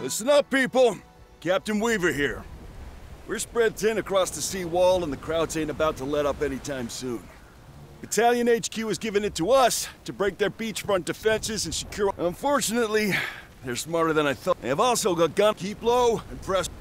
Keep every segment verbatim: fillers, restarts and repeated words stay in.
Listen up, people. Captain Weaver here. We're spread thin across the sea wall, and the Krauts ain't about to let up anytime soon. Battalion H Q has given it to us to break their beachfront defenses and secure... Unfortunately, they're smarter than I thought. They have also got guns. Keep low and press...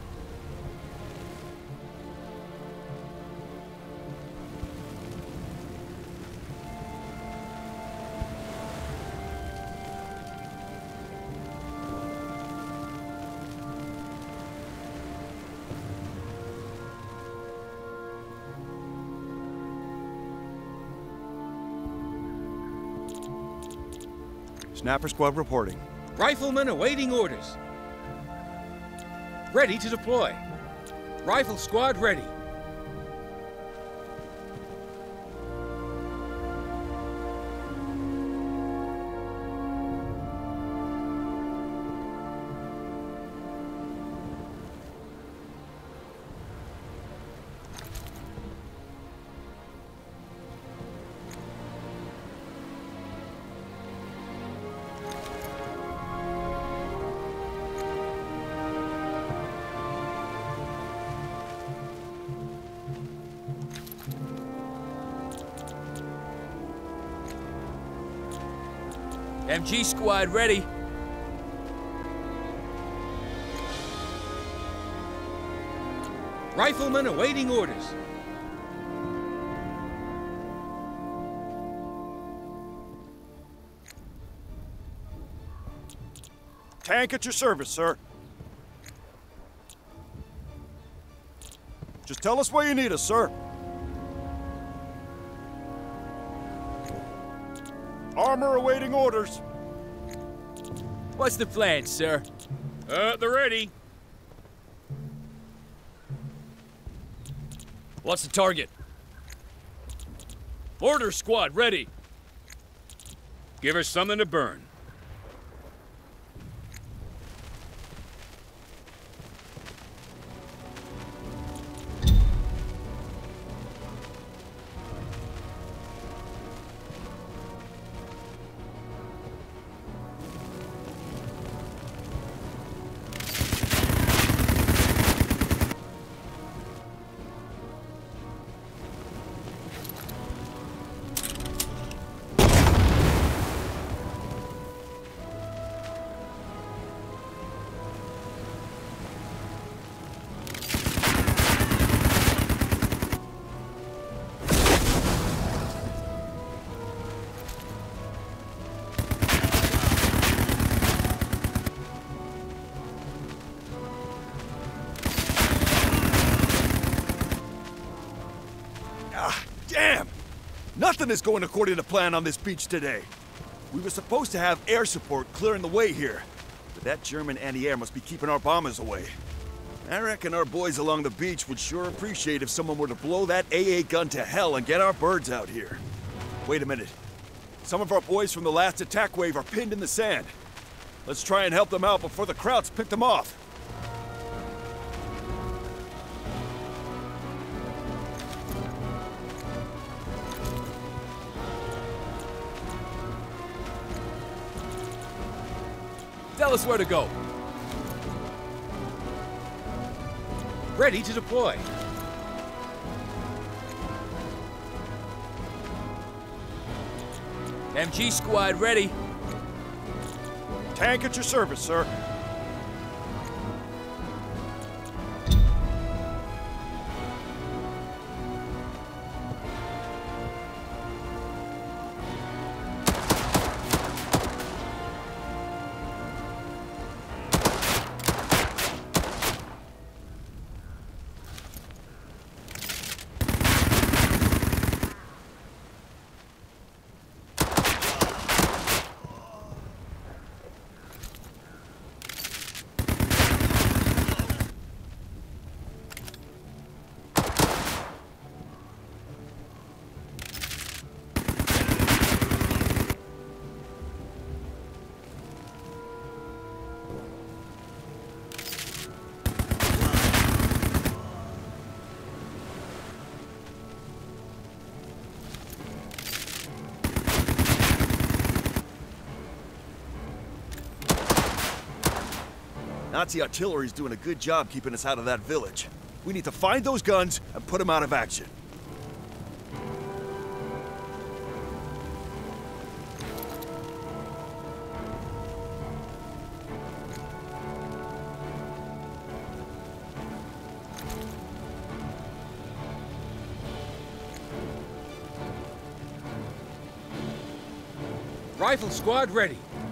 Snapper squad reporting. Riflemen awaiting orders. Ready to deploy. Rifle squad ready. M G squad ready. Riflemen awaiting orders. Tank at your service, sir. Just tell us where you need us, sir. Armor awaiting orders. What's the plan, sir? Uh, they're ready. What's the target? Mortar squad ready. Give us something to burn. Damn! Nothing is going according to plan on this beach today. We were supposed to have air support clearing the way here, but that German anti-air must be keeping our bombers away. I reckon our boys along the beach would sure appreciate if someone were to blow that A A gun to hell and get our birds out here. Wait a minute. Some of our boys from the last attack wave are pinned in the sand. Let's try and help them out before the Krauts pick them off. Tell us where to go. Ready to deploy. M G squad ready. Tank at your service, sir. Nazi artillery's doing a good job keeping us out of that village. We need to find those guns and put them out of action. Rifle squad ready.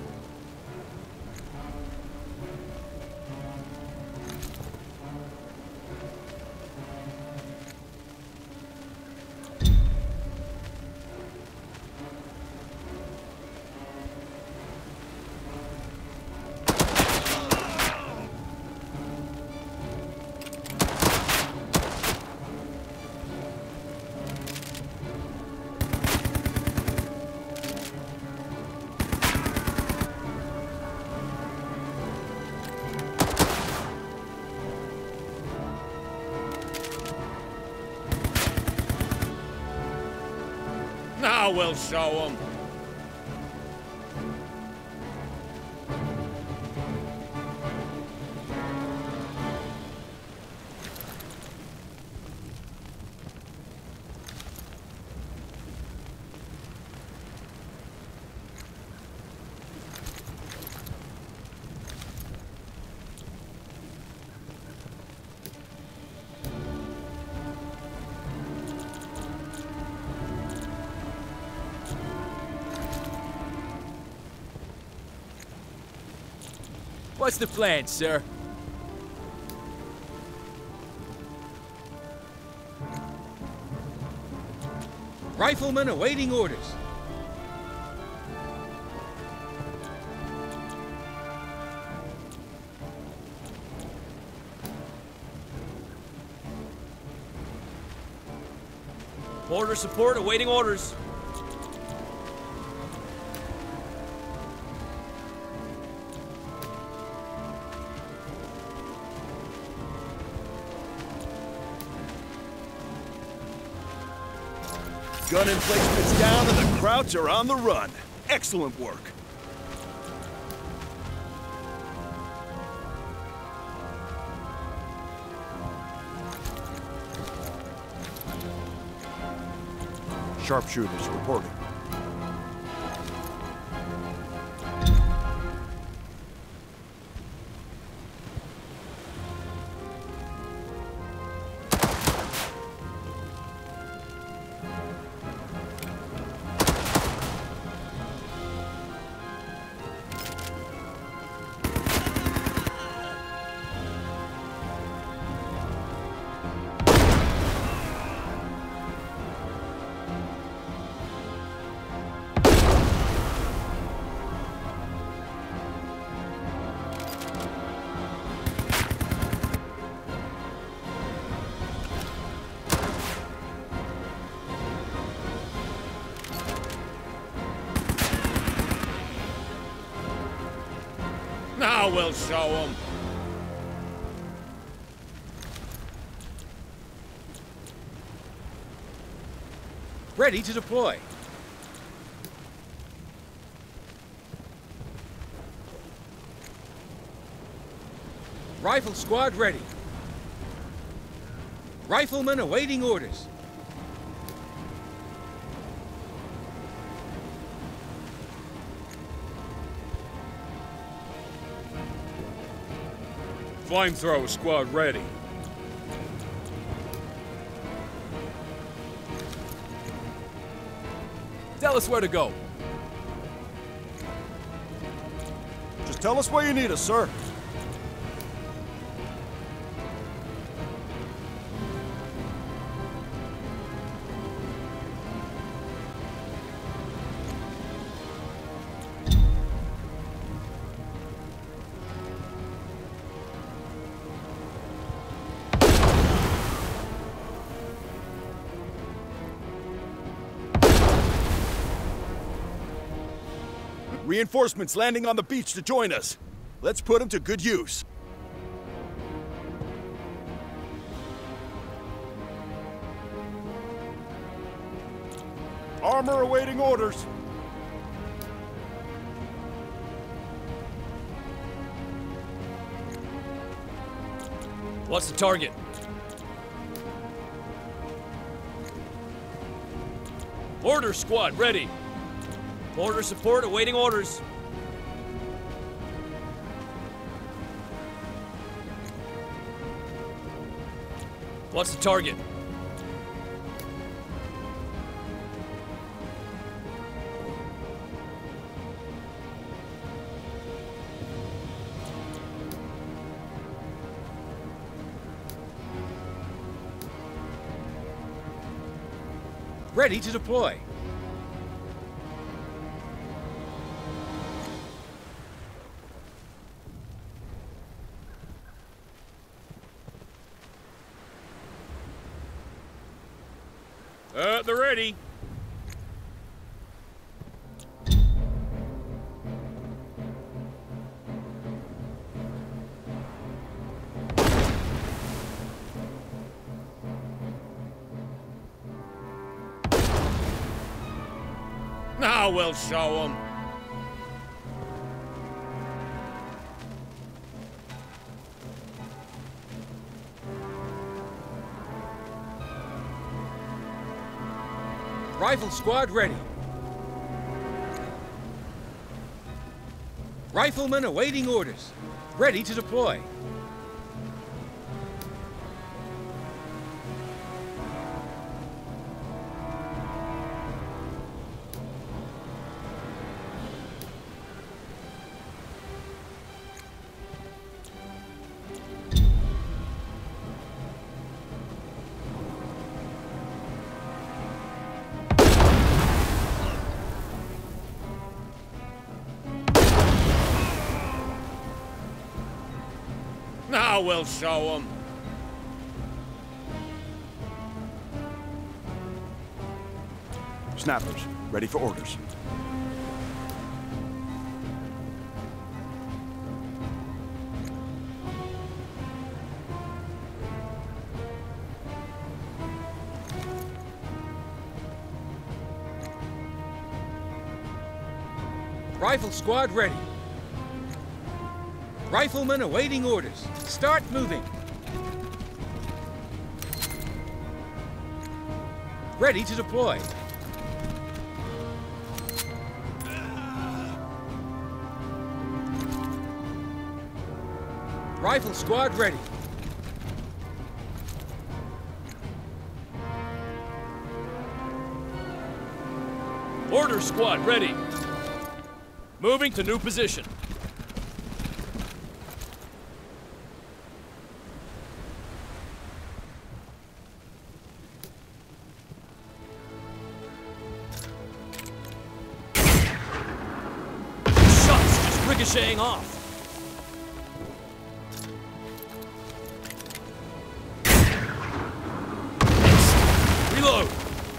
Now we'll show them. What's the plan, sir? Riflemen awaiting orders. Border support awaiting orders. Gun emplacements down and the Krauts are on the run. Excellent work. Sharpshooters reporting. Now we'll show them. Ready to deploy. Rifle squad ready. Riflemen awaiting orders. Flamethrower squad ready. Tell us where to go. Just tell us where you need us, sir. Reinforcements landing on the beach to join us. Let's put them to good use. Armor awaiting orders. What's the target? Mortar squad, ready. Mortar support awaiting orders. What's the target? Ready to deploy. Uh, they're ready. Now we'll show them. Rifle squad ready. Riflemen awaiting orders. Ready to deploy. Now we'll show them. Snappers, ready for orders. Rifle squad ready. Riflemen awaiting orders. Start moving. Ready to deploy. Rifle squad ready. Order squad ready. Moving to new position. Ricocheting off. Reload.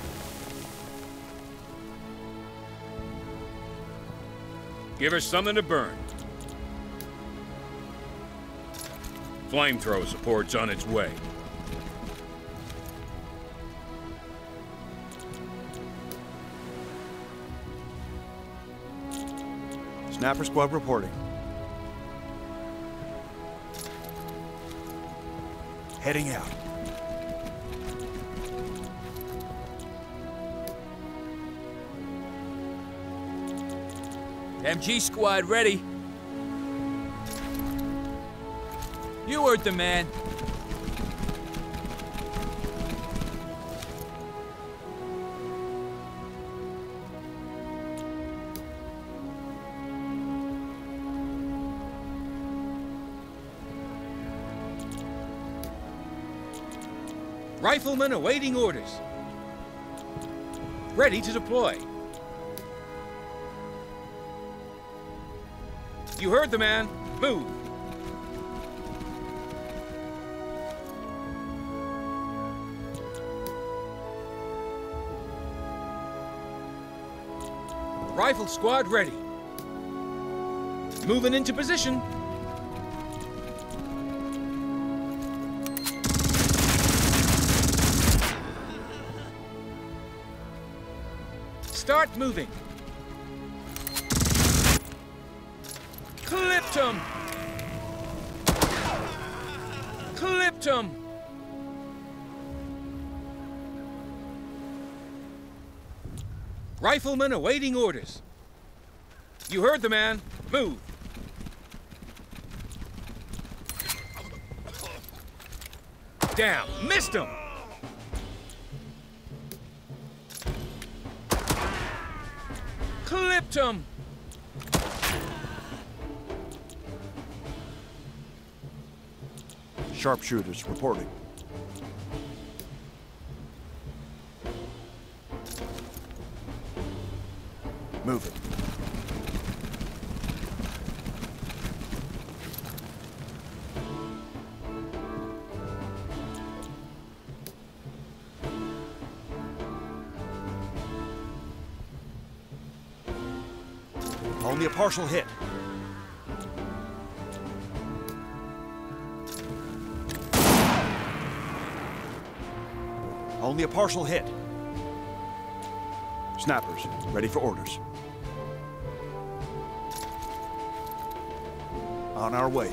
Give her something to burn. Flamethrower support's on its way. Snapper squad reporting. Heading out. M G squad ready. You heard the man. Riflemen awaiting orders. Ready to deploy. You heard the man. Move. Rifle squad ready. Moving into position. Start moving. Clipped him. Clipped Clipped him! Rifleman awaiting orders. You heard the man. Move. Down. Missed him! Clipped him! Sharpshooters reporting. Move it. Only a partial hit. Only a partial hit. Snappers, ready for orders. On our way.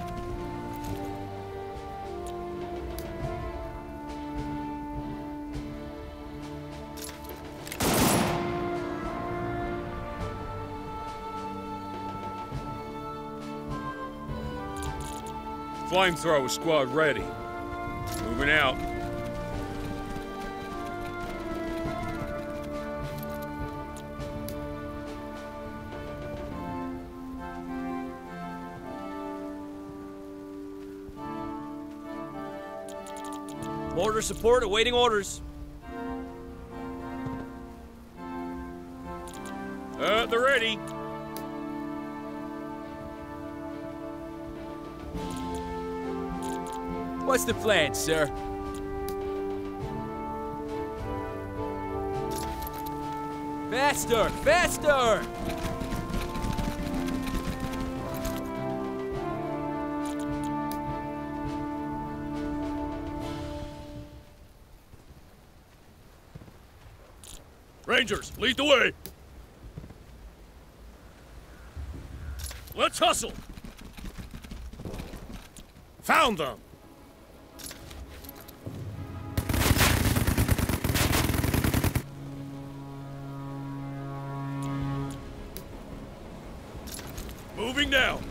Flamethrower squad ready. Moving out. Mortar support awaiting orders. Uh, they're ready. What's the plan, sir? Faster! Faster! Rangers, lead the way. Let's hustle. Found them. Moving now.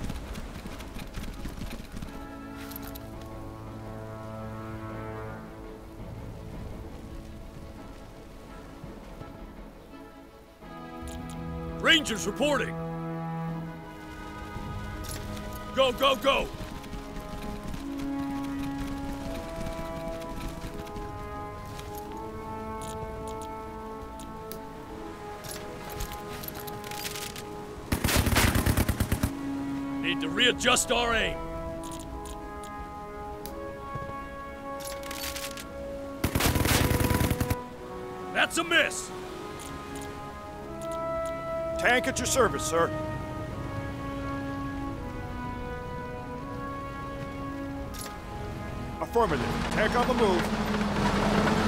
Rangers reporting. Go, go, go. Need to readjust our aim. That's a miss. Tank at your service, sir. Affirmative. Tank on the move.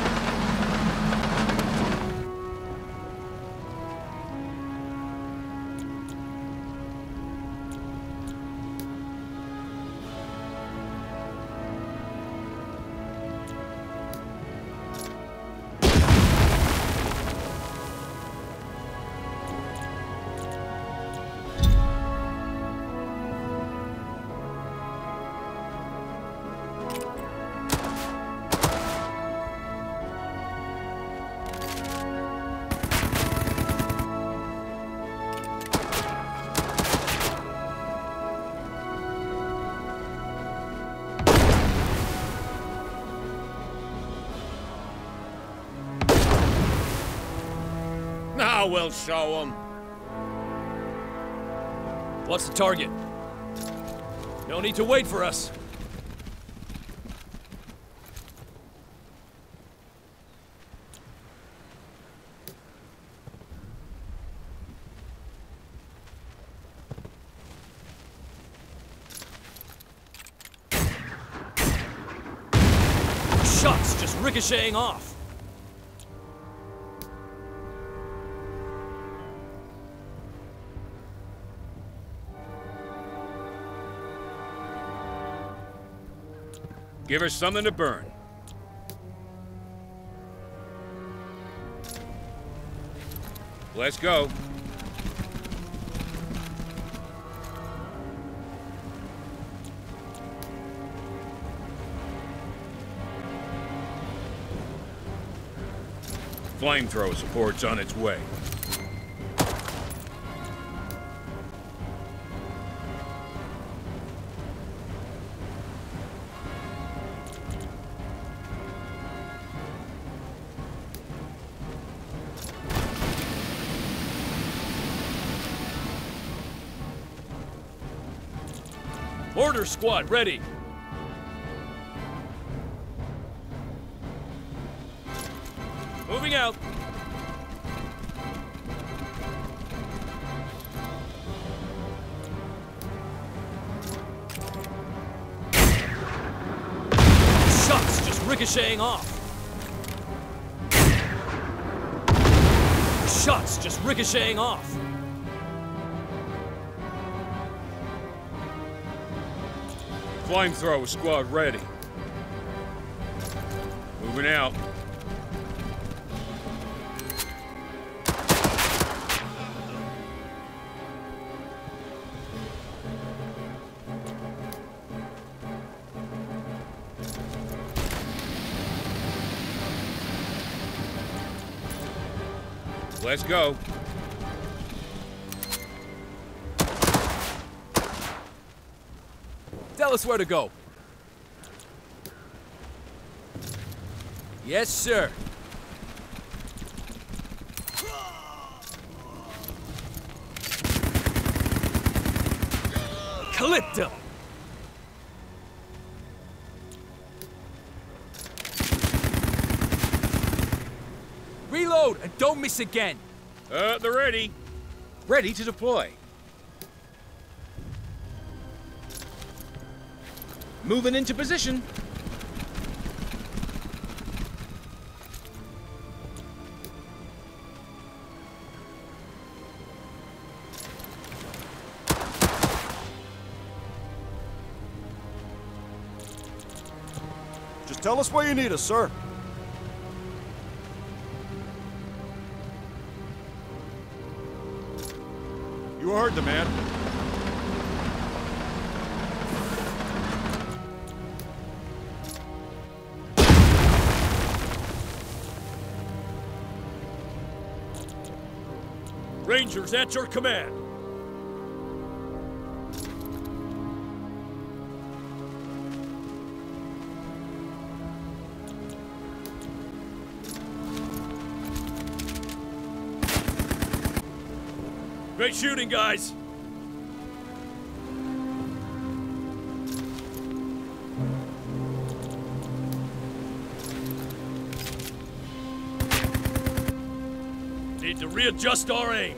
Now we'll show them. What's the target? No need to wait for us. Shots just ricocheting off. Give her something to burn. Let's go. Flamethrower support's on its way. Mortar squad, ready. Moving out. Shots just ricocheting off. Shots just ricocheting off. Flamethrower squad ready. Moving out. Let's go. Tell us where to go. Yes, sir. Clipped him. Reload and don't miss again. Uh, they're ready. Ready to deploy. Moving into position. Just tell us where you need us, sir. You heard the man. Rangers at your command. Great shooting, guys. Need to readjust our aim.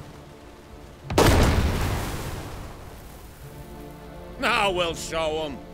Now we'll show them.